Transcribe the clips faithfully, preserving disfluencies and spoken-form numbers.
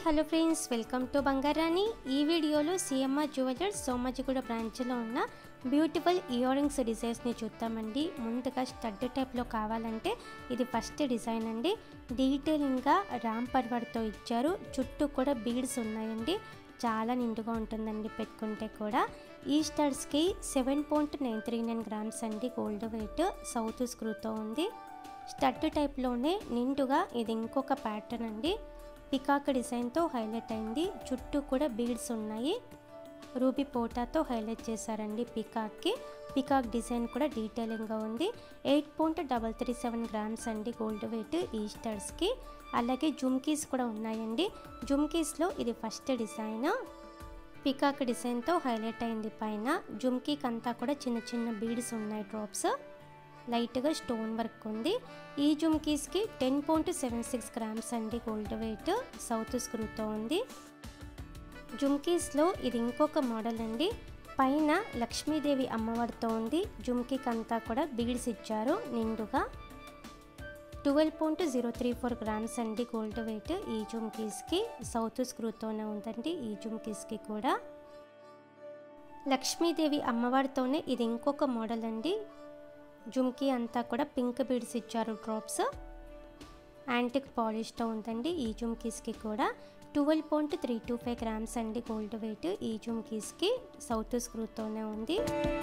Hello friends, welcome to Bangarani. ఈ వీడియోలో CMR jewellers Somajiguda బ్రాంచ్లో ఉన్న బ్యూటిఫుల్ ఇయర్ రింగ్స్ డిజైన్స్ని చూద్దామండి. ముందుగా స్టడ్ టైప్లో కావాలంటే ఇది ఫస్ట్ డిజైన్ అండి. డీటెయిలింగ్గా రామ్ పర్వర్తో ఇచ్చారు. చుట్టూ కూడా బీడ్స్ ఉన్నాయండి. చాలా నిండుగా ఉంటుందండి పెట్టుకుంటే కూడా. ఈ స్టడ్స్కి seven point nine three nine grams అండి గోల్డ్ వెయిట్. సౌత్ స్క్రూతో ఉంది. స్టడ్ టైప్లోనే నిండుగా ఇది ఇంకొక ప్యాటర్న్ అండి. పికాక్ డిజైన్తో హైలైట్ అయింది. చుట్టూ కూడా బీడ్స్ ఉన్నాయి. రూబీ పోటాతో హైలైట్ చేశారండి పికాక్కి. పికాక్ డిజైన్ కూడా డీటెయిలింగ్గా ఉంది. Eight point double three seven grams అండి గోల్డ్ వెయిట్ ఈ స్టడ్స్కి. అలాగే జుమ్కీస్ కూడా ఉన్నాయండి. జుమ్కీస్లో ఇది ఫస్ట్ డిజైన్. పికాక్ డిజైన్తో హైలైట్ అయింది పైన. జుమ్కీకి అంతా కూడా చిన్న చిన్న బీడ్స్ ఉన్నాయి. డ్రాప్స్ లైట్గా స్టోన్ వర్క్ ఉంది. ఈ జుమ్కీస్కి ten point seven six grams అండి గోల్డ్ వెయిట్. సౌత్ స్క్రూతో ఉంది. జుమ్కీస్లో ఇది ఇంకొక మోడల్ అండి. పైన లక్ష్మీదేవి అమ్మవారితో ఉంది. జుమ్కీకి అంతా కూడా బీడ్స్ ఇచ్చారు నిండుగా. Twelve point zero three four grams అండి గోల్డ్ వెయిట్ ఈ జుమ్కీస్కి. సౌత్ స్క్రూతోనే ఉందండి ఈ జుమ్కీస్కి కూడా. లక్ష్మీదేవి అమ్మవారితోనే ఇది ఇంకొక మోడల్ అండి. జుమ్కీ అంతా కూడా పింక్ బీడ్స్ ఇచ్చారు. డ్రాప్స్ యాంటిక్ పాలిష్తో ఉందండి ఈ జుమ్కీస్కి కూడా. Twelve point three two five grams అండి గోల్డ్ వెయిట్ ఈ జుమ్కీస్కి. సౌత్ స్క్రూతోనే ఉంది.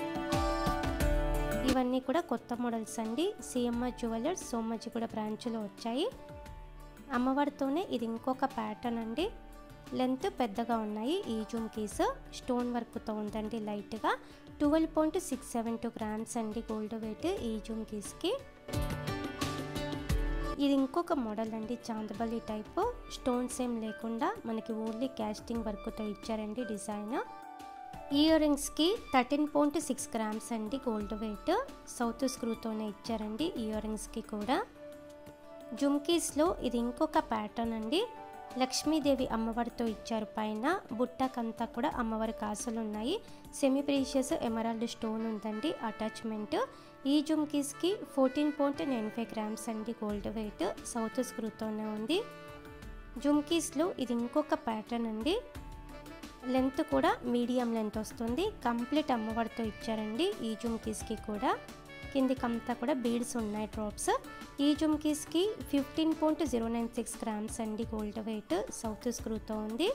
ఇవన్నీ కూడా కొత్త మోడల్స్ అండి. సిఎంఆర్ జ్యువెలర్స్ సోమాజిగూడ బ్రాంచ్లో వచ్చాయి. అమ్మవారితోనే ఇది ఇంకొక ప్యాటర్న్ అండి. లెంత్ పెద్దగా ఉన్నాయి ఈ జుమ్కీస్. స్టోన్ వర్క్తో ఉందండి లైట్గా. Twelve point six seven two grams అండి గోల్డ్ వెయిట్ ఈ జుమ్కీస్కి. ఇది ఇంకొక మోడల్ అండి. చాందబలి టైప్. స్టోన్స్ ఏం లేకుండా మనకి ఓన్లీ క్యాస్టింగ్ వర్క్తో ఇచ్చారండి డిజైన్. ఇయర్ రింగ్స్కి థర్టీన్ పాయింట్ సిక్స్ గ్రామ్స్ అండి గోల్డ్ వెయిట్. సౌత్ స్క్రూతోనే ఇచ్చారండి ఇయర్ రింగ్స్కి కూడా. జుమ్కీస్లో ఇది ఇంకొక ప్యాటర్న్ అండి. లక్ష్మీదేవి అమ్మవారితో ఇచ్చారు పైన. బుట్టకంతా కూడా అమ్మవారి కాసులు ఉన్నాయి. సెమీ ప్రీషియస్ ఎమరాల్డ్ స్టోన్ ఉందండి అటాచ్మెంట్. ఈ జుమ్కీస్కి fourteen point nine five grams అండి గోల్డ్ వెయిట్. సౌత్ స్క్రూతోనే ఉంది. జుమ్కీస్లో ఇది ఇంకొక ప్యాటర్న్ అండి. లెంత్ కూడా మీడియం లెంత్ వస్తుంది. కంప్లీట్ అమ్మవారితో ఇచ్చారండి ఈ జుమ్కీస్కి కూడా. కిందికంతా కూడా బీడ్స్ ఉన్నాయి డ్రాప్స్. ఈ జుమ్కీస్కి fifteen point zero nine six grams అండి గోల్డ్ వెయిట్. సౌత్ స్క్రూతో ఉంది.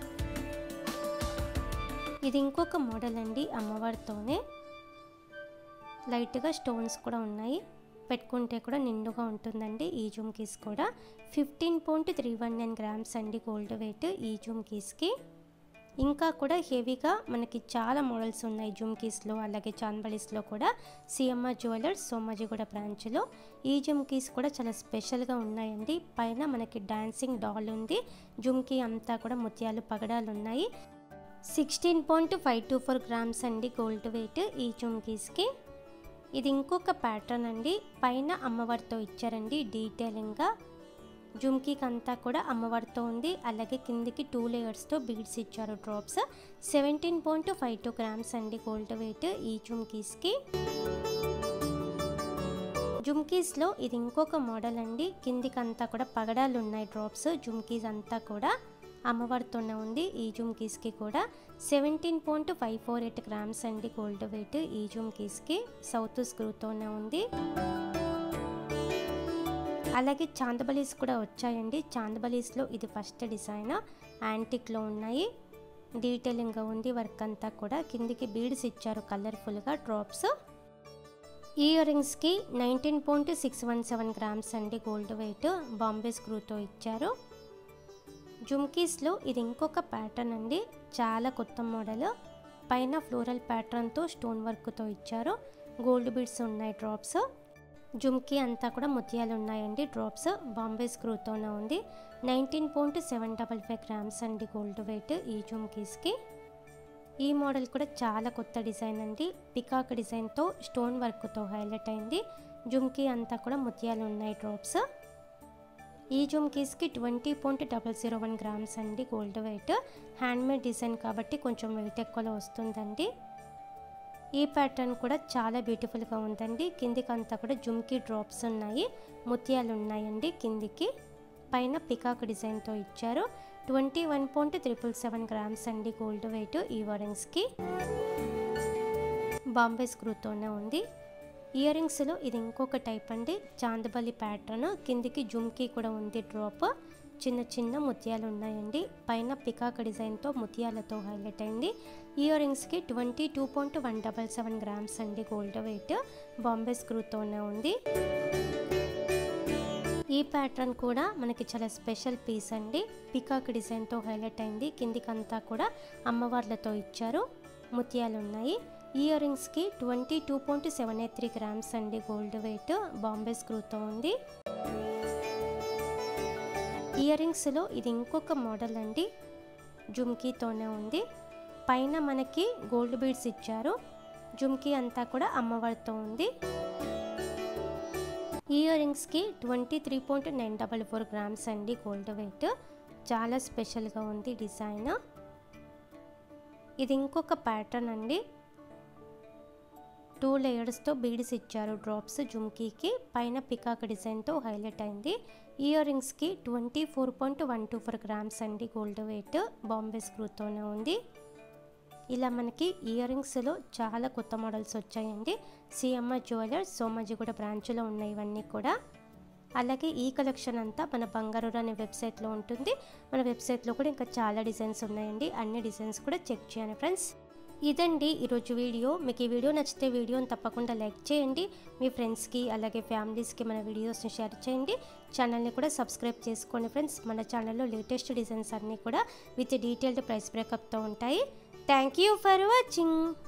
ఇది ఇంకొక మోడల్ అండి అమ్మవారితోనే. లైట్గా స్టోన్స్ కూడా ఉన్నాయి. పెట్టుకుంటే కూడా నిండుగా ఉంటుందండి ఈ జుమ్కీస్ కూడా. Fifteen point three one nine grams అండి గోల్డ్ వెయిట్ ఈ జుమ్కీస్కి. ఇంకా కూడా హెవీగా మనకి చాలా మోడల్స్ ఉన్నాయి జుమ్కీస్లో. అలాగే చాందబలీస్లో కూడా సిఎంఆర్ జ్యువెలర్స్ సోమాజిగూడ బ్రాంచ్లో. ఈ జుమ్కీస్ కూడా చాలా స్పెషల్గా ఉన్నాయండి. పైన మనకి డాన్సింగ్ డాల్ ఉంది. జుమ్కీ అంతా కూడా ముత్యాలు పగడాలు ఉన్నాయి. Sixteen point five two four grams అండి గోల్డ్ వెయిట్ ఈ జుమ్కీస్కి. ఇది ఇంకొక ప్యాటర్న్ అండి. పైన అమ్మవారితో ఇచ్చారండి డీటెయిలింగ్గా. జుమ్కీకి అంతా కూడా అమ్మవారితో ఉంది. అలాగే కిందికి టూ లేయర్స్తో బీడ్స్ ఇచ్చారు drops. Seventeen point five two grams అండి గోల్డ్ వెయిట్ ఈ జుమ్కీస్కి. జుమ్కీస్లో ఇది ఇంకొక మోడల్ అండి. కిందికి అంతా కూడా పగడాలు ఉన్నాయి డ్రాప్స్. జుమ్కీస్ అంతా కూడా అమ్మవారితోనే ఉంది ఈ జుమ్కీస్కి కూడా. Seventeen point five four eight grams అండి గోల్డ్ వెయిట్ ఈ జుమ్కీస్కి. సౌత్ స్క్రూతోనే ఉంది. అలాగే చాందబలీస్ కూడా వచ్చాయండి. చాందబలీస్లో ఇది ఫస్ట్ డిజైన్. యాంటిక్లో ఉన్నాయి. డీటెయిలింగ్గా ఉంది వర్క్ అంతా కూడా. కిందికి బీడ్స్ ఇచ్చారు కలర్ఫుల్గా డ్రాప్స్. ఇయర్ రింగ్స్కి nineteen point six one seven grams అండి గోల్డ్ వెయిట్. బాంబే స్క్రూతో ఇచ్చారు. జుమ్కీస్లో ఇది ఇంకొక ప్యాటర్న్ అండి. చాలా కొత్త మోడల్. పైన ఫ్లోరల్ ప్యాటర్న్తో స్టోన్ వర్క్తో ఇచ్చారు. గోల్డ్ బీడ్స్ ఉన్నాయి డ్రాప్స్. జుమ్కీ అంతా కూడా ముత్యాలు ఉన్నాయండి డ్రాప్స్. బాంబే స్క్రూతోనే ఉంది. Nineteen point seven double five grams అండి గోల్డ్ వెయిట్ ఈ జుమ్కీస్కి. ఈ మోడల్ కూడా చాలా కొత్త డిజైన్ అండి. పికాక్ డిజైన్తో స్టోన్ వర్క్తో హైలైట్ అయింది. జుమ్కీ అంతా కూడా ముత్యాలు ఉన్నాయి డ్రాప్స్. ఈ జుమ్కీస్కి twenty point double zero one grams అండి గోల్డ్ వెయిట్. హ్యాండ్మేడ్ డిజైన్ కాబట్టి కొంచెం వెయిట్ ఎక్కువలో వస్తుందండి. ఈ ప్యాటర్న్ కూడా చాలా బ్యూటిఫుల్గా ఉందండి. కిందికి అంతా కూడా జుమ్కీ డ్రాప్స్ ఉన్నాయి. ముత్యాలు ఉన్నాయండి కిందికి. పైన పికాక్ డిజైన్తో ఇచ్చారు. Twenty one point triple seven grams అండి గోల్డ్ వెయిట్ ఇయర్ రింగ్స్కి. బాంబే స్క్రూతోనే ఉంది. ఇయర్ రింగ్స్లో ఇది ఇంకొక టైప్ అండి, చాందబలి ప్యాటర్న్. కిందికి జుమ్కీ కూడా ఉంది డ్రాప్. చిన్న చిన్న ముత్యాలు ఉన్నాయండి. పైన పికాక్ డిజైన్తో ముత్యాలతో హైలైట్ అయింది. ఇయర్ రింగ్స్కి twenty two point one double seven grams అండి గోల్డ్ వెయిట్. బాంబే స్క్రూతోనే ఉంది. ఈ ప్యాటర్న్ కూడా మనకి చాలా స్పెషల్ పీస్ అండి. పికాక్ డిజైన్తో హైలైట్ అయింది. కిందికంతా కూడా అమ్మవార్లతో ఇచ్చారు. ముత్యాలు ఉన్నాయి. ఇయర్ రింగ్స్కి twenty two point seven eight three grams అండి గోల్డ్ వెయిట్. బాంబే స్క్రూతో ఉంది. ఇయర్ రింగ్స్లో ఇది ఇంకొక మోడల్ అండి, జుమ్కీతోనే ఉంది. పైన మనకి గోల్డ్ బీడ్స్ ఇచ్చారు. జుమ్కీ అంతా కూడా అమ్మవారితో ఉంది. ఇయర్ రింగ్స్కి twenty three point nine double four grams అండి గోల్డ్ వెయిట్. చాలా స్పెషల్గా ఉంది డిజైన్. ఇది ఇంకొక ప్యాటర్న్ అండి. టూ లేయర్స్తో బీడ్స్ ఇచ్చారు డ్రాప్స్ జుమ్కీకి. పైన పికాక్ డిజైన్తో హైలైట్ అయింది. ఇయర్ రింగ్స్కి twenty four point one two four grams అండి గోల్డ్ వెయిట్. బాంబే స్క్రూతోనే ఉంది. ఇలా మనకి ఇయర్ రింగ్స్లో చాలా కొత్త మోడల్స్ వచ్చాయండి. సిఎంఆర్ జ్యువెలర్స్ సోమాజిగూడ బ్రాంచ్లో ఉన్నాయి ఇవన్నీ కూడా. అలాగే ఈ కలెక్షన్ అంతా మన బంగారు అనే వెబ్సైట్లో ఉంటుంది. మన వెబ్సైట్లో కూడా ఇంకా చాలా డిజైన్స్ ఉన్నాయండి. అన్ని డిజైన్స్ కూడా చెక్ చేయండి ఫ్రెండ్స్. ఇదండి ఈరోజు వీడియో. మీకు ఈ వీడియో నచ్చితే వీడియోని తప్పకుండా లైక్ చేయండి. మీ ఫ్రెండ్స్కి అలాగే ఫ్యామిలీస్కి మన వీడియోస్ని షేర్ చేయండి. ఛానల్ని కూడా సబ్స్క్రైబ్ చేసుకోండి ఫ్రెండ్స్. మన ఛానల్లో లేటెస్ట్ డిజైన్స్ అన్నీ కూడా విత్ డీటెయిల్డ్ ప్రైస్ బ్రేకప్తో ఉంటాయి. Thank you for watching.